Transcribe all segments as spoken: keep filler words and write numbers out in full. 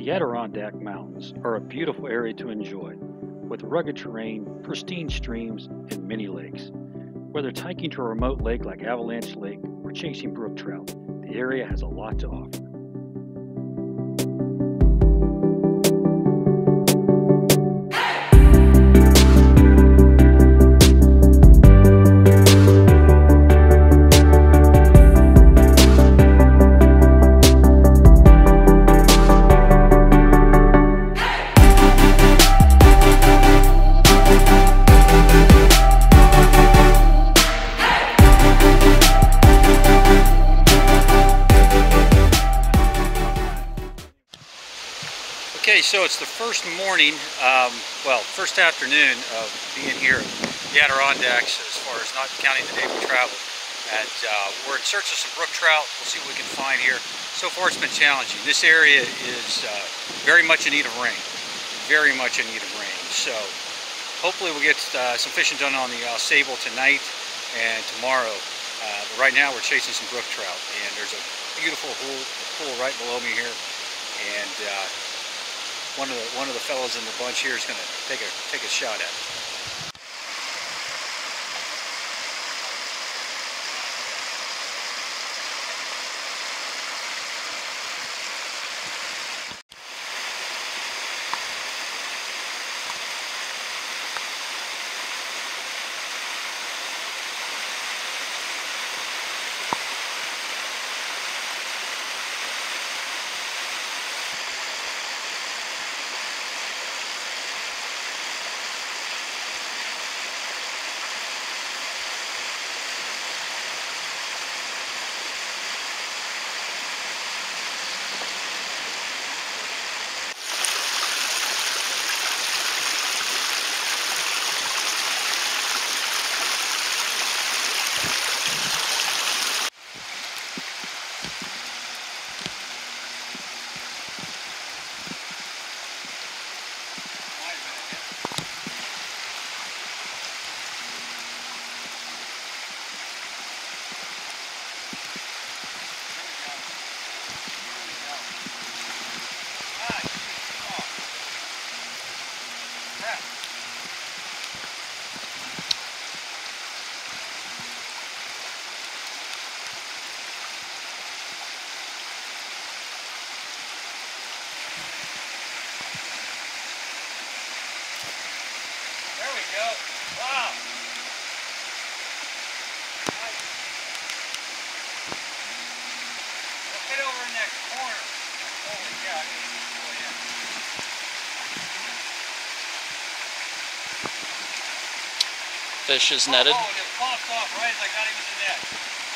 The Adirondack Mountains are a beautiful area to enjoy, with rugged terrain, pristine streams, and many lakes. Whether hiking to a remote lake like Avalanche Lake or chasing brook trout, the area has a lot to offer. Okay, so it's the first morning, um, well, first afternoon of being here at the Adirondacks, as far as not counting the day we traveled. And uh, we're in search of some brook trout. We'll see what we can find here. So far it's been challenging. This area is uh, very much in need of rain. Very much in need of rain. So hopefully we'll get uh, some fishing done on the uh, Sable tonight and tomorrow. Uh, but right now we're chasing some brook trout. And there's a beautiful pool, pool right below me here. And uh, One of the one of the fellows in the bunch here is going to take a take a shot at it. Go. Wow. Nice. We'll get over in that corner. Holy cow, I need to get boy in. Fish is netted. Oh, oh, it popped off right as I got him in the net.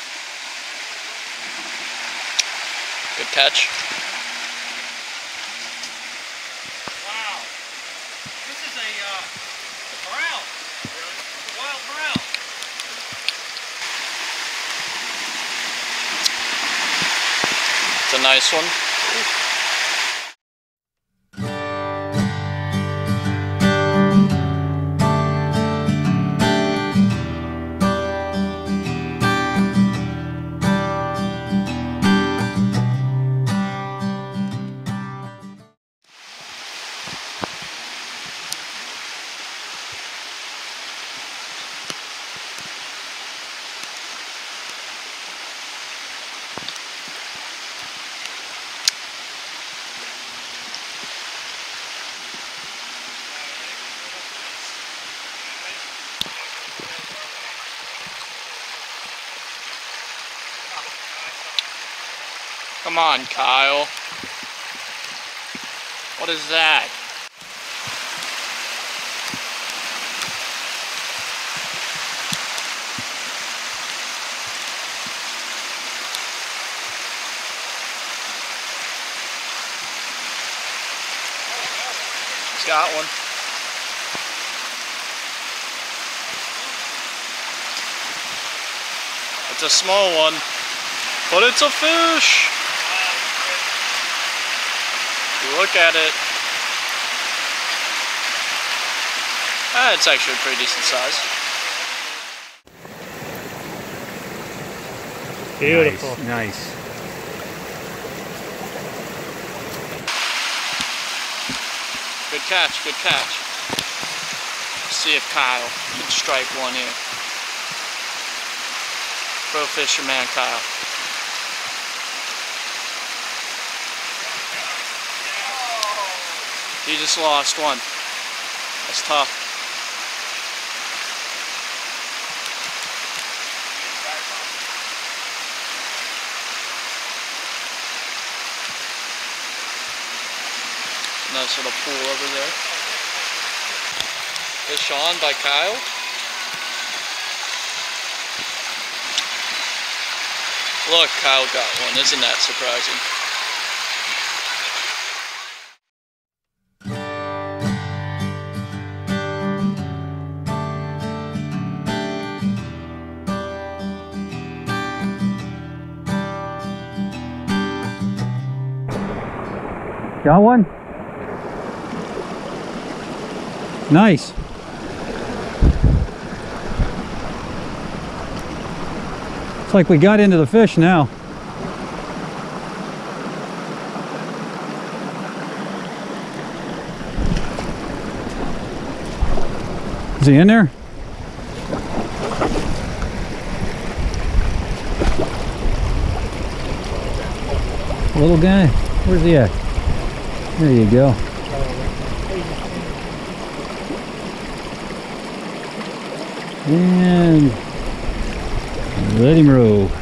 Good catch. Wow. This is a uh, brown. Really? It's a wild brown. It's a nice one. Come on, Kyle. What is that? He's got one. It's a small one, but it's a fish. Look at it. Ah, it's actually a pretty decent size. Beautiful. Nice. Nice. catch, good catch. See if Kyle can strike one here. Pro fisherman Kyle. He just lost one. That's tough. Nice little pool over there. Fish on by Kyle. Look, Kyle got one. Isn't that surprising? Got one? Nice. It's like we got into the fish now. Is he in there? Little guy? Where's he at? There you go. And let him roll.